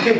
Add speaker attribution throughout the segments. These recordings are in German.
Speaker 1: Okay,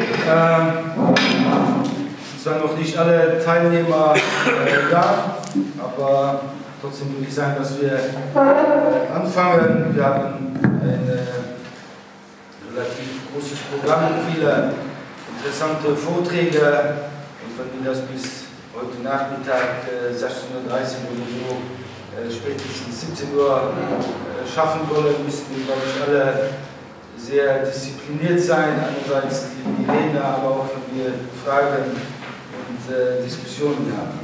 Speaker 1: es sind noch nicht alle Teilnehmer da, aber trotzdem würde ich sagen, dass wir anfangen. Wir haben ein relativ großes Programm, viele interessante Vorträge, und wenn wir das bis heute Nachmittag 16:30 Uhr oder so, spätestens 17 Uhr schaffen wollen, müssen wir, glaube ich, alle sehr diszipliniert sein, einerseits die Redner, aber auch wenn wir Fragen und Diskussionen haben.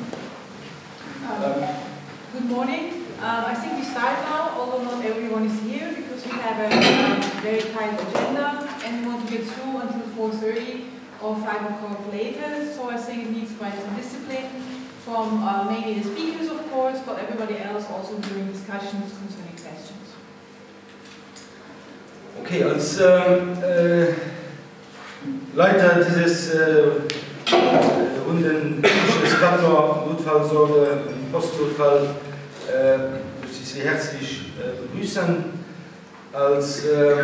Speaker 2: Good morning. I think we start now, although not everyone is here, because we have a very tight agenda and we want to get through until 4:30 or 5 o'clock later, so I think it needs quite some discipline from mainly the speakers, of course, but everybody else also during discussions concerning questions.
Speaker 1: Okay, als Leiter dieses Runden Kattenor Notfallsorge und Postnotfall möchte ich Sie herzlich begrüßen. Als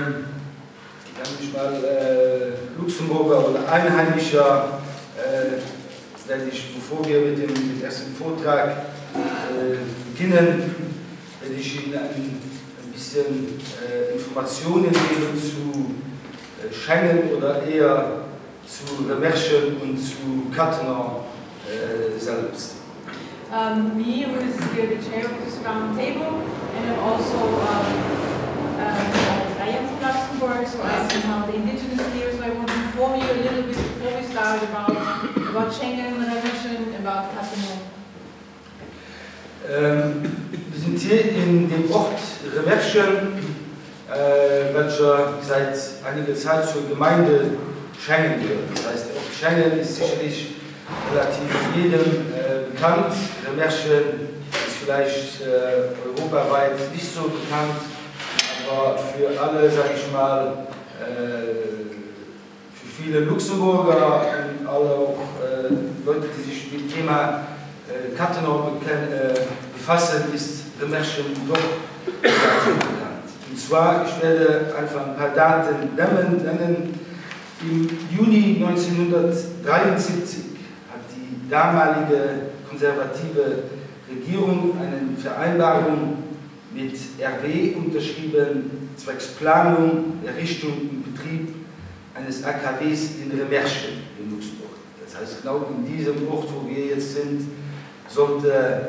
Speaker 1: Luxemburger oder Einheimischer werde ich, bevor wir mit dem ersten Vortrag beginnen, werde ich Ihnen ein bisschen Informationen geben zu Schengen oder eher zu Remerschen und zu Kattenor selbst.
Speaker 2: Me, who is the chair of this round table, and I'm also I am from Luxembourg, so I'm somehow the indigenous here, so I want to inform you a little bit before we start about Schengen, Remerschen, about Kattenor.
Speaker 1: Wir sind hier in dem Ort Remerschen, welcher seit einiger Zeit zur Gemeinde Schengen gehört. Das heißt, der Ort Schengen ist sicherlich relativ jedem bekannt. Remerschen ist vielleicht europaweit nicht so bekannt, aber für alle, sage ich mal, für viele Luxemburger und alle auch Leute, die sich mit dem Thema Kattenor befassen, ist Remerschen doch relativ bekannt. Und zwar, ich werde einfach ein paar Daten nennen. Im Juni 1973 hat die damalige konservative Regierung eine Vereinbarung mit RW unterschrieben, zwecks Planung, Errichtung und Betrieb eines AKWs in Remerschen in Luxemburg. Das heißt, genau in diesem Ort, wo wir jetzt sind, sollte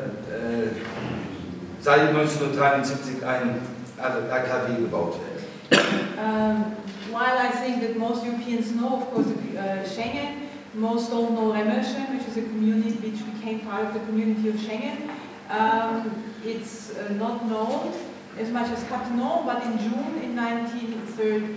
Speaker 1: seit 1973 ein AKW gebaut werden.
Speaker 2: While I think that most Europeans know, of course, Schengen, most don't know Remerschen, which is a community which became part of the community of Schengen. It's not known as much as Kattenor, but in June in 1933,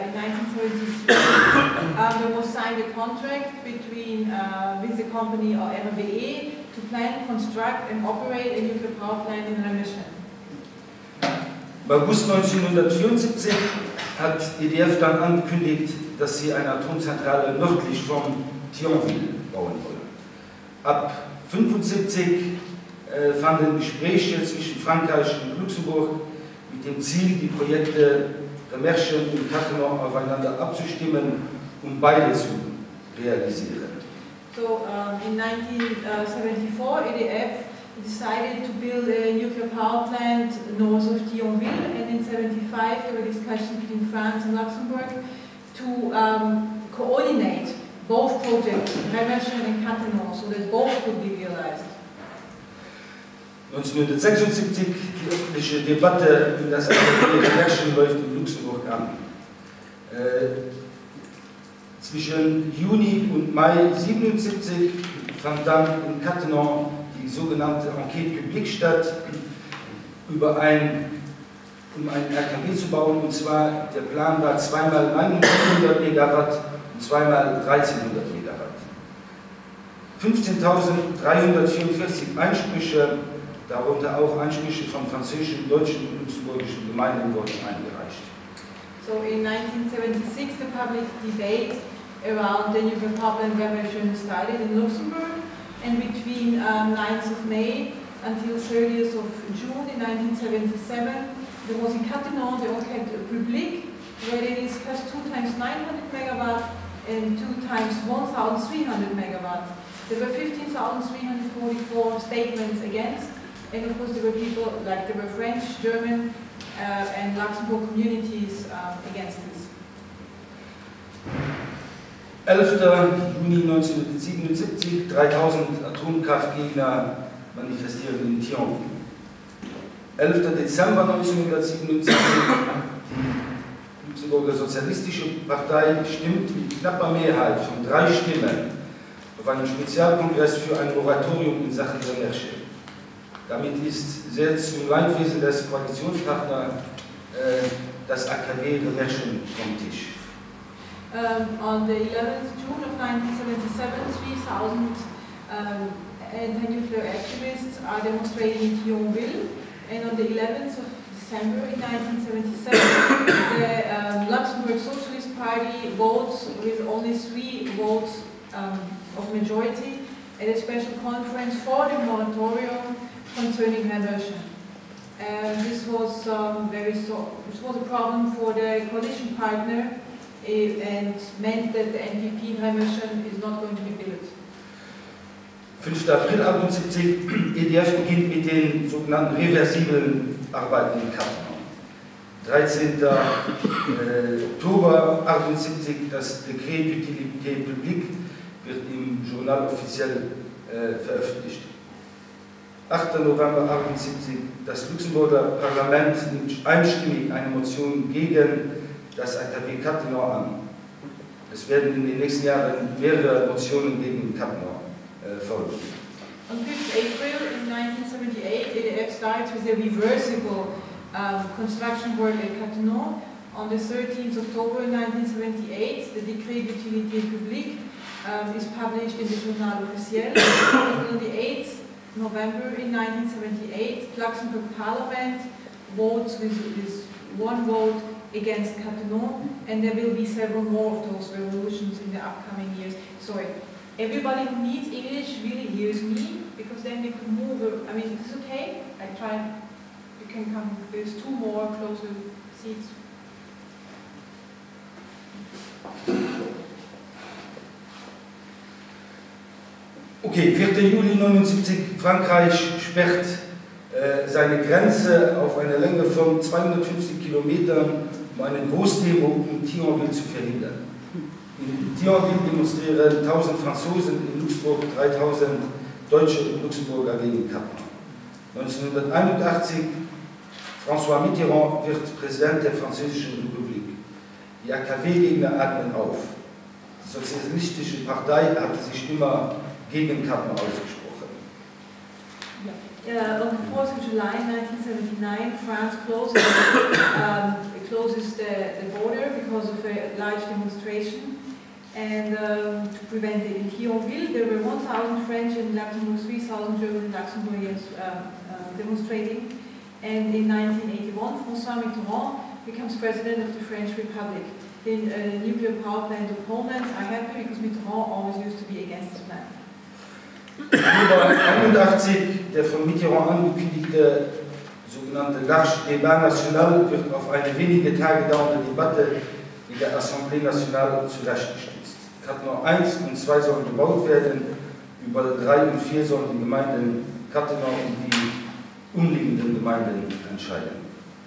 Speaker 2: there was signed a contract between with the company RWE to plan, construct and operate a nuclear power plant in Remerschen.
Speaker 1: Im August 1974 hat EDF dann angekündigt, dass sie eine Atomzentrale nördlich von Thionville bauen wollen. Ab 1975 fanden Gespräche zwischen Frankreich und Luxemburg mit dem Ziel, die Projekte Remerschen und Kattenor aufeinander abzustimmen, um beide zu realisieren.
Speaker 2: So in 1974, EDF decided to build a nuclear power plant north of Thionville, and in 1975 there were discussions between France and Luxembourg to coordinate both projects, Remerschen and Kattenor, so that both could be realized.
Speaker 1: 1976, die öffentliche Debatte über das AKW Remerschen läuft in Luxemburg an. Zwischen Juni und Mai 1977 fand dann in Kattenor die sogenannte Enquête publique statt, um ein RKW zu bauen, und zwar der Plan war zweimal 900 Megawatt und zweimal 1300 Megawatt. 15.344 Einsprüche, darunter auch Einsprüche von französischen, deutschen und luxemburgischen Gemeinden, wurden eingereicht.
Speaker 2: So in 1976 the public debate around the nuclear power plant Remerschen started in Luxembourg, and between 9th of May until 30th of June in 1977 there was in Kattenor the Enquête publique, where they discussed 2 times 900 megawatt and 2 times 1,300 megawatts. There were 15,344 statements against, and of course there were people, like there were French, German and Luxembourg communities against this.
Speaker 1: 11. Juni 1977, 3000 Atomkraftgegner manifestieren in Thionville. 11. Dezember 1977, die Luxemburger Sozialistische Partei stimmt mit knapper Mehrheit von 3 Stimmen auf einen Spezialkongress für ein Moratorium in Sachen Recherche. Damit ist selbst zum Leidwesen des Koalitionspartners das AKW-Recherchen vom Tisch.
Speaker 2: On the 11th June of 1977, 3,000 anti-nuclear activists are demonstrating in Thionville, and on the 11th of December in 1977, the Luxembourg Socialist Party votes with only 3 votes of majority at a special conference for the moratorium concerning reversion. This was this was a problem for the coalition partner and meant that the NPP reversion is not going to be built.
Speaker 1: 5. April 1978, EDF beginnt mit den sogenannten reversiblen Arbeiten in Kattenau. 13. Oktober 1978, das Dekret d'utilité publique wird im Journal offiziell veröffentlicht. 8. November 1978, das Luxemburger Parlament nimmt einstimmig eine Motion gegen das AKW Kattenau an. Es werden in den nächsten Jahren mehrere Motionen gegen Kattenau folgen.
Speaker 2: On 5th April in 1978, EDF starts with a reversible construction work at Cattenom. On the 13th October 1978, the Decret d'utilité publique is published in the Journal Officiel. And on the 8th November in 1978, Luxembourg Parliament votes with 1 vote against Cattenom, and there will be several more of those resolutions in the upcoming years. Sorry, everybody who needs English really hears me, because then we could move. I mean, is this okay? I try. You can come. There's 2 more closer seats.
Speaker 1: Okay, 4. Juli 1979, Frankreich sperrt seine Grenze auf eine Länge von 250 Kilometern, um eine Großdemo in Thionville zu verhindern. In Thionville demonstrieren 1000 Franzosen, in Luxemburg 3000 Deutsche und Luxemburger gegen Kattenau. 1981, François Mitterrand wird Präsident der Französischen Republik. Die AKW-Gegner atmen auf. Die Sozialistische Partei hatte sich immer gegen Kattenau ausgesprochen.
Speaker 2: On the 4th of July 1979, France closes the border because of a large demonstration. And to prevent it in Thionville, there were 1,000 French and Luxembourg, 3,000 German and Luxembourgians demonstrating. And in 1981, François Mitterrand becomes president of the French Republic. The nuclear power plant opponents are happy because Mitterrand always used to be against this plan.
Speaker 1: Oktober 1981, der von Mitterrand angekündigte sogenannte Large Débat National wird auf eine wenige Tage dauernde Debatte in der Assemblée Nationale zurechtgestützt. Kattenau 1 und 2 sollen gebaut werden, über 3 und 4 sollen die Gemeinden Kattenau und die umliegenden Gemeinden entscheiden.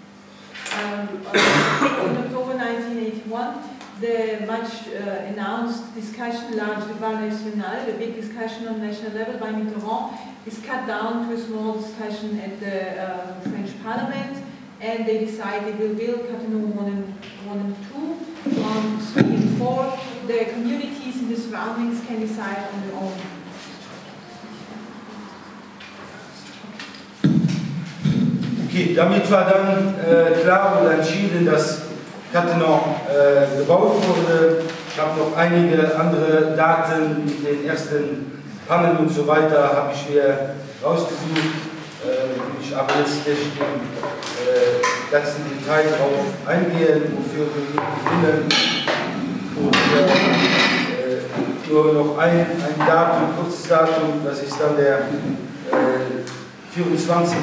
Speaker 2: In October 1981, the much announced discussion, large débat national, the big discussion on national level by Mitterrand, is cut down to a small discussion at the French Parliament, and they decide they will build Cattenom 1 and 2, on 3 and 4. The communities in the surroundings can decide on their own.
Speaker 1: Okay, damit war dann klar oder entschieden, dass Cattenom gebaut wurde. Ich habe noch einige andere Daten mit den ersten Pannen und so weiter, habe ich mir rausgesucht. Ich aber jetzt nicht im ganzen Detail darauf eingehen, wofür wir gewinnen. Und nur noch ein Datum, kurzes Datum, das ist dann der 24.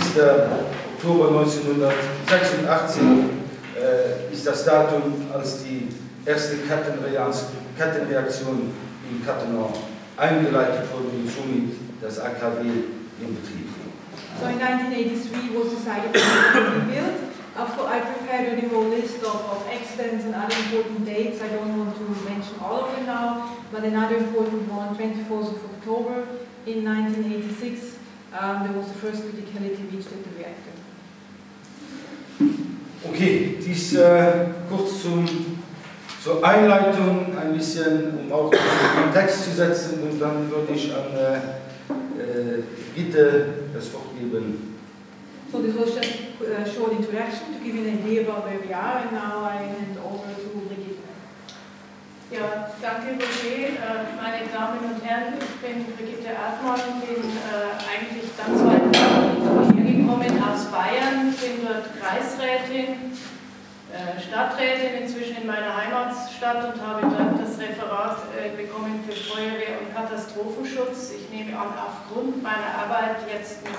Speaker 1: Oktober 1986, ist das Datum, als die erste Kettenreaktion in Cattenom eingeleitet wurde und somit das AKW in Betrieb.
Speaker 2: So in 1983 was decided to be built. I prepared the whole list of accidents and other important dates. I don't want to mention all of them now, but another important one, 24th of October in 1986, there was the first criticality reached at the reactor.
Speaker 1: Okay, dies kurz zur Einleitung, ein bisschen, um auch den Kontext zu setzen, und dann würde ich an Gitte das Wort geben.
Speaker 2: So this was just a short introduction to give you an idea about where we are, and now I hand over to Brigitte.
Speaker 3: Ja, danke Roger. Meine Damen und Herren, ich bin Brigitte Erdmann, bin eigentlich ganz weit hergekommen aus Bayern, bin dort Kreisrätin, Stadträtin inzwischen in meiner Heimatstadt und habe dort das Referat bekommen für Feuerwehr und Katastrophenschutz. Ich nehme an, aufgrund meiner Arbeit jetzt mit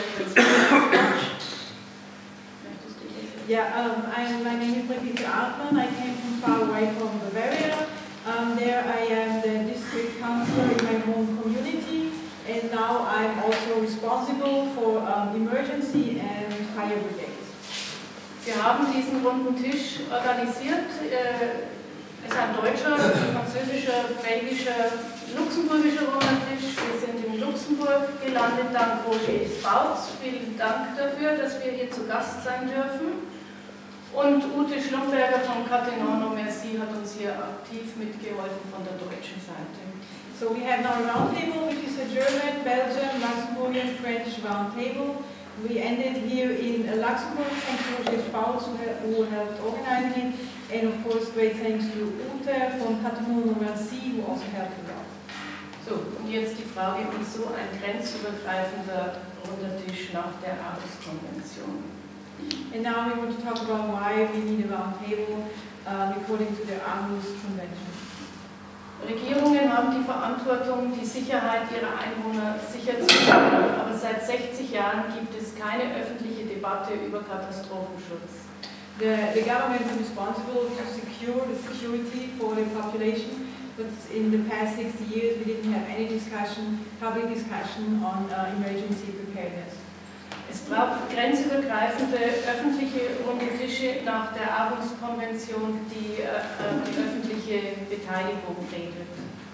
Speaker 2: My name is Brigitte Erdmann. I came from far away from Bavaria. There I am the district councillor in my home community, and now I'm also responsible for emergency and fire brigades.
Speaker 3: Wir haben diesen runden Tisch organisiert. Es ist ein deutscher, französischer, belgischer, luxemburgischer runder Tisch. Wir sind in Luxemburg gelandet, dank Roger Spautz. Vielen Dank dafür, dass wir hier zu Gast sein dürfen. Und Ute Schlumberger von Cattenom Merci hat uns hier aktiv mitgeholfen von der deutschen Seite.
Speaker 2: So we have now a round table, which is a German, Belgian, Luxembourgian, French round table. We ended here in Luxembourg, thanks to Roger Spautz who helped organizing it, and of course great thanks to Ute from Cattenom Merci who also helped a lot.
Speaker 3: So, und jetzt die Frage, wieso ein grenzübergreifender runder Tisch nach der Aarhus-Konvention?
Speaker 2: And now we want to talk about why we need a round table according to the Aarhus Convention.
Speaker 3: Regierungen haben die Verantwortung, die Sicherheit ihrer Einwohner sicherzustellen, aber seit 60 Jahren gibt es keine öffentliche Debatte über Katastrophenschutz.
Speaker 2: The government is responsible to secure the security for the population, but in the past 60 years we didn't have any public discussion on emergency preparedness.
Speaker 3: Es braucht grenzübergreifende öffentliche runde Tische nach der Aarhus-Konvention, die öffentliche Beteiligung regelt.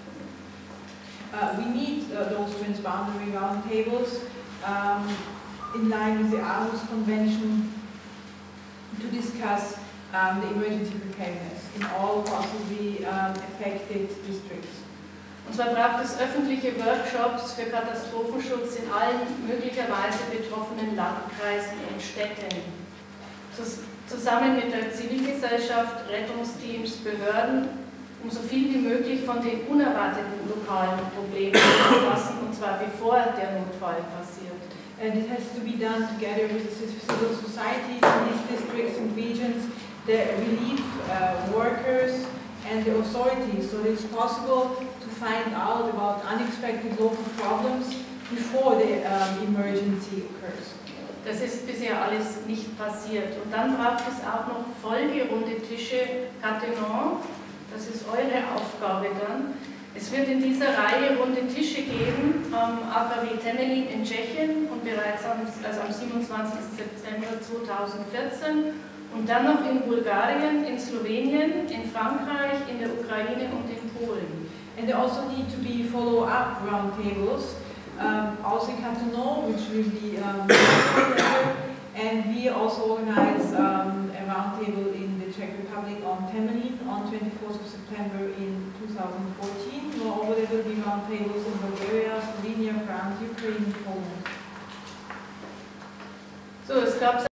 Speaker 2: We need those transboundary roundtables in line with the Aarhus Convention to discuss the emergency preparedness in all possibly affected districts.
Speaker 3: Und zwar braucht es öffentliche Workshops für Katastrophenschutz in allen möglicherweise betroffenen Landkreisen und Städten. Zusammen mit der Zivilgesellschaft, Rettungsteams, Behörden, um so viel wie möglich von den unerwarteten lokalen Problemen zu erfassen, und zwar bevor der Notfall passiert.
Speaker 2: And it has to be done together with the civil society in these districts and regions, the relief workers and the authorities, so that it's possible to find out about unexpected local problems before the emergency occurs.
Speaker 3: Das ist bisher alles nicht passiert. Und dann braucht es auch noch folgerunde Tische, Cattenom. Das ist eure Aufgabe dann. Es wird in dieser Reihe runde Tische geben am AKW Temelín in Tschechien und bereits am 27. September 2014 und dann noch in Bulgarien, in Slowenien, in Frankreich, in der Ukraine und in Polen.
Speaker 2: And there also need to be follow-up roundtables, also in Cattenom, which will be and we also organize a roundtable in the Czech Republic on Temelín on 24th of September in 2014. Moreover, there will be roundtables in Bulgaria, Slovenia, France, Ukraine, and Poland.
Speaker 3: So, es gab